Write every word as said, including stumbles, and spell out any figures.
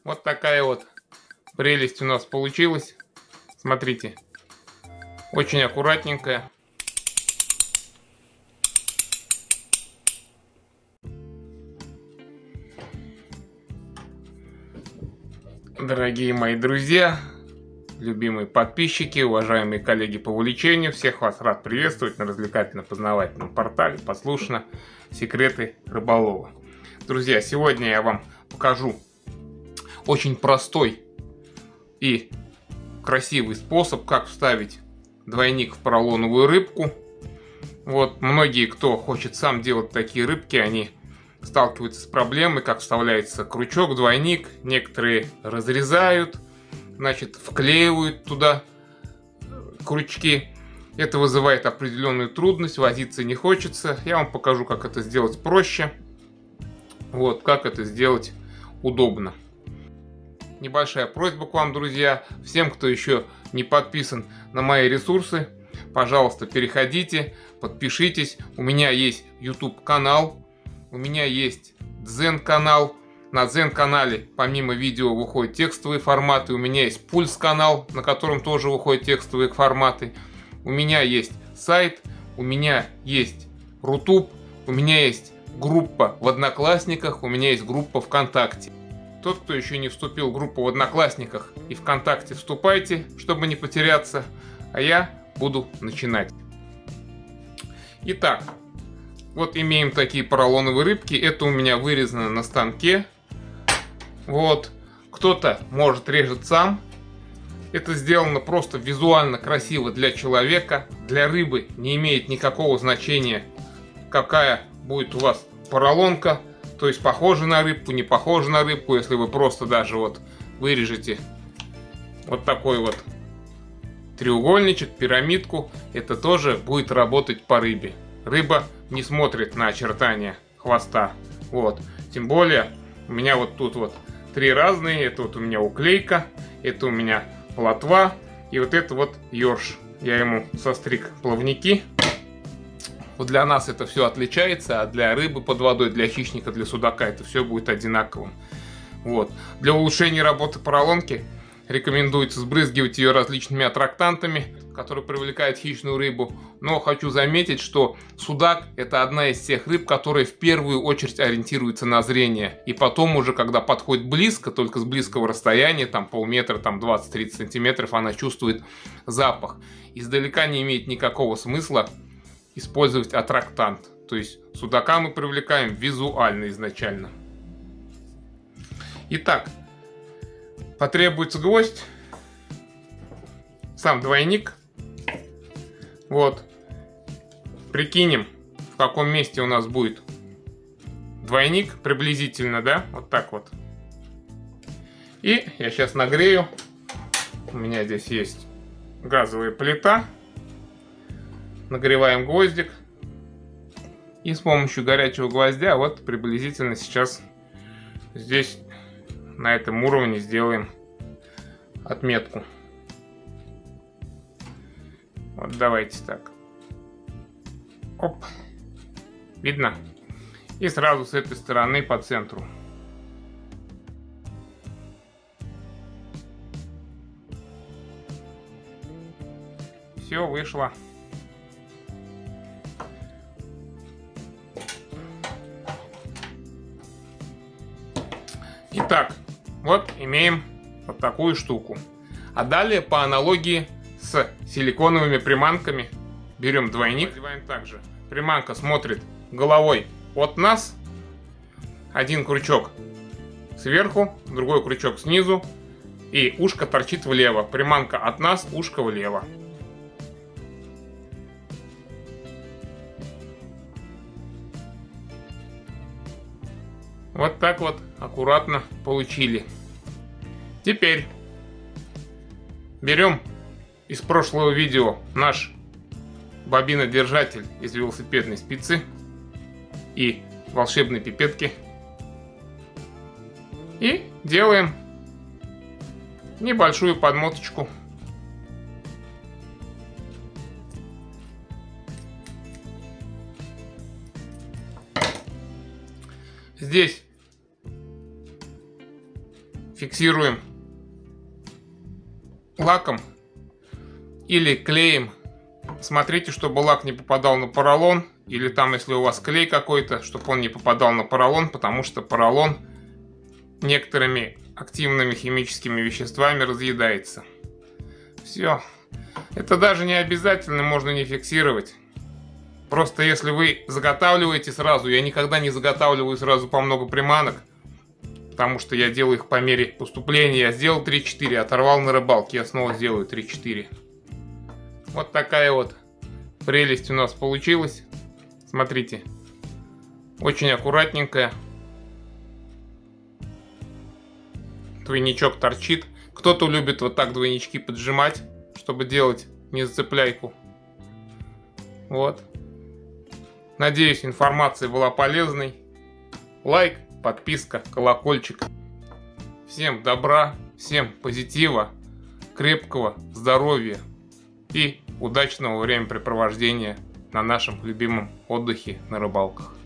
Вот такая вот прелесть у нас получилась. Смотрите, очень аккуратненькая. Дорогие мои друзья, любимые подписчики, уважаемые коллеги по увлечению, всех вас рад приветствовать на развлекательно-познавательном портале «Послушно. Секреты рыболова». Друзья, сегодня я вам покажу очень простой и красивый способ, как вставить двойник в поролоновую рыбку. Вот, многие, кто хочет сам делать такие рыбки, они сталкиваются с проблемой, как вставляется крючок, двойник. Некоторые разрезают, значит, вклеивают туда крючки. Это вызывает определенную трудность, возиться не хочется. Я вам покажу, как это сделать проще. Вот, как это сделать удобно. Небольшая просьба к вам, друзья. Всем, кто еще не подписан на мои ресурсы, пожалуйста, переходите, подпишитесь. У меня есть YouTube канал. У меня есть Дзен канал. На Дзен канале помимо видео выходят текстовые форматы. У меня есть Пульс канал, на котором тоже выходят текстовые форматы. У меня есть сайт. У меня есть Рутуб. У меня есть группа в Одноклассниках. У меня есть группа ВКонтакте. Тот, кто еще не вступил в группу в Одноклассниках и ВКонтакте, вступайте, чтобы не потеряться. А я буду начинать. Итак. Вот имеем такие поролоновые рыбки. Это у меня вырезано на станке. Вот. Кто-то, может, режет сам. Это сделано просто визуально красиво для человека. Для рыбы не имеет никакого значения, какая будет у вас поролонка. То есть похожа на рыбку, не похожа на рыбку. Если вы просто даже вот вырежете вот такой вот треугольничек, пирамидку, это тоже будет работать по рыбе. Рыба не смотрит на очертания хвоста. Вот. Тем более, у меня вот тут вот три разные. Это вот у меня уклейка, это у меня плотва, и вот это вот ёрш. Я ему состриг плавники. Вот для нас это все отличается, а для рыбы под водой, для хищника, для судака это все будет одинаковым. Вот. Для улучшения работы поролонки рекомендуется сбрызгивать ее различными аттрактантами, которые привлекают хищную рыбу. Но хочу заметить, что судак — это одна из тех рыб, которая в первую очередь ориентируется на зрение. И потом уже, когда подходит близко, только с близкого расстояния, там полметра, там двадцать-тридцать сантиметров, она чувствует запах. Издалека не имеет никакого смысла использовать аттрактант. То есть судака мы привлекаем визуально изначально. Итак, потребуется гвоздь, сам двойник. Вот. Прикинем, в каком месте у нас будет двойник приблизительно, да? Вот так вот. И я сейчас нагрею. У меня здесь есть газовая плита. Нагреваем гвоздик. И с помощью горячего гвоздя вот приблизительно сейчас здесь на этом уровне сделаем отметку. Вот давайте так. Оп. Видно? И сразу с этой стороны по центру. Все, вышло. Итак, вот имеем вот такую штуку. А далее по аналогии с силиконовыми приманками берем двойник. Надеваем также. Приманка смотрит головой от нас. Один крючок сверху, другой крючок снизу. И ушко торчит влево. Приманка от нас, ушко влево. Вот так вот аккуратно получили. Теперь берем из прошлого видео наш бобинодержатель из велосипедной спицы и волшебной пипетки. И делаем небольшую подмоточку. Здесь фиксируем лаком или клеем. Смотрите, чтобы лак не попадал на поролон, или там, если у вас клей какой-то, чтобы он не попадал на поролон, потому что поролон некоторыми активными химическими веществами разъедается. Все. Это даже не обязательно, можно не фиксировать. Просто если вы заготавливаете сразу, я никогда не заготавливаю сразу по много приманок, потому что я делаю их по мере поступления. Я сделал три-четыре, оторвал на рыбалке, я снова сделаю три-четыре. Вот такая вот прелесть у нас получилась. Смотрите, очень аккуратненькая. Двойничок торчит. Кто-то любит вот так двойнички поджимать, чтобы делать незацепляйку. Вот. Надеюсь, информация была полезной. Лайк, подписка, колокольчик. Всем добра, всем позитива, крепкого здоровья и удачного времяпрепровождения на нашем любимом отдыхе на рыбалках.